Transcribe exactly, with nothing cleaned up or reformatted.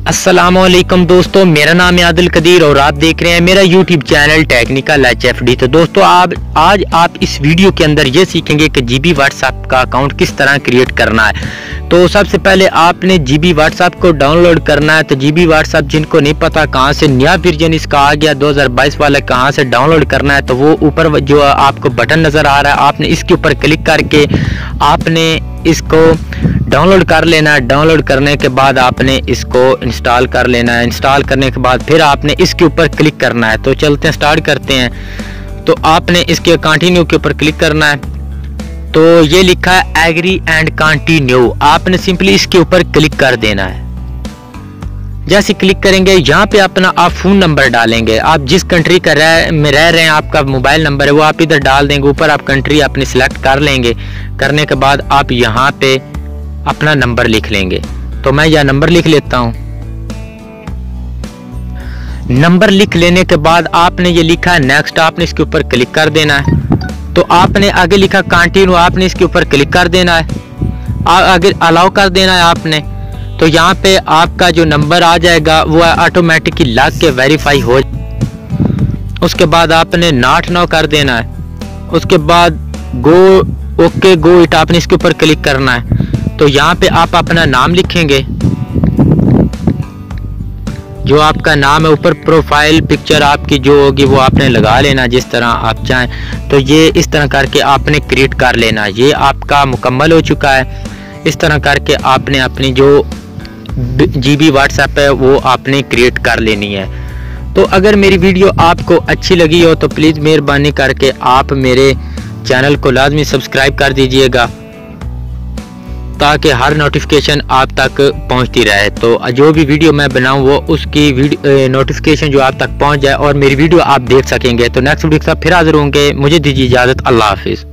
अस्सलामुअलैकुम दोस्तों, मेरा नाम है आदिल कदीर और आप देख रहे हैं मेरा YouTube channel technical H F D. तो दोस्तों आप आज आप इस वीडियो के अंदर ये सीखेंगे कि जीबी व्हाट्सएप का अकाउंट किस तरह क्रिएट करना है। तो सबसे पहले आपने जीबी व्हाट्सएप को डाउनलोड करना है। तो जीबी व्हाट्सएप जिनको नहीं पता कहाँ से नया वर्जन इसका आ गया दो हज़ार बाईस वाला, कहाँ से डाउनलोड करना है, तो वो ऊपर जो आपको बटन नज़र आ रहा है आपने इसके ऊपर क्लिक करके आपने इसको डाउनलोड कर लेना है। डाउनलोड करने के बाद आपने इसको इंस्टॉल कर लेना है। इंस्टॉल करने के बाद फिर आपने इसके ऊपर क्लिक करना है। तो चलते हैं, स्टार्ट करते हैं। तो आपने इसके कंटिन्यू के ऊपर क्लिक करना है। तो ये लिखा है एग्री एंड कंटिन्यू, आपने सिंपली इसके ऊपर क्लिक कर देना है। जैसे क्लिक करेंगे यहाँ पे अपना आप फ़ोन नंबर डालेंगे, आप जिस कंट्री का रह में रह रहे हैं आपका मोबाइल नंबर है वो आप इधर डाल देंगे। ऊपर आप कंट्री अपनी सिलेक्ट कर लेंगे। करने के बाद आप यहाँ पे अपना नंबर लिख लेंगे। तो मैं यह नंबर लिख लेता हूँ। नंबर लिख लेने के बाद आपने ये लिखा है नेक्स्ट, आपने इसके ऊपर क्लिक कर देना है। तो आपने आगे लिखा कंटिन्यू, आपने इसके ऊपर क्लिक कर देना है। आगे अलाउ कर देना है आपने। तो यहाँ पे आपका जो नंबर आ जाएगा वो ऑटोमेटिकली लग के वेरीफाई हो। उसके बाद आपने नॉट नाउ कर देना है। उसके बाद गो ओके गो इट, आपने इसके ऊपर क्लिक करना है। तो यहाँ पे आप अपना नाम लिखेंगे, जो आपका नाम है। ऊपर प्रोफाइल पिक्चर आपकी जो होगी वो आपने लगा लेना जिस तरह आप चाहें। तो ये इस तरह करके आपने क्रिएट कर लेना। ये आपका मुकम्मल हो चुका है। इस तरह करके आपने अपनी जो जीबी व्हाट्सएप है वो आपने क्रिएट कर लेनी है। तो अगर मेरी वीडियो आपको अच्छी लगी हो तो प्लीज़ मेहरबानी करके आप मेरे चैनल को लाजमी सब्सक्राइब कर दीजिएगा ताकि हर नोटिफिकेशन आप तक पहुंचती रहे। तो जो भी वीडियो मैं बनाऊं वो उसकी वीडियो नोटिफिकेशन जो आप तक पहुंच जाए और मेरी वीडियो आप देख सकेंगे। तो नेक्स्ट वीडियो के साथ फिर हाजिर होंगे। मुझे दीजिए इजाज़त। अल्लाह हाफिज़।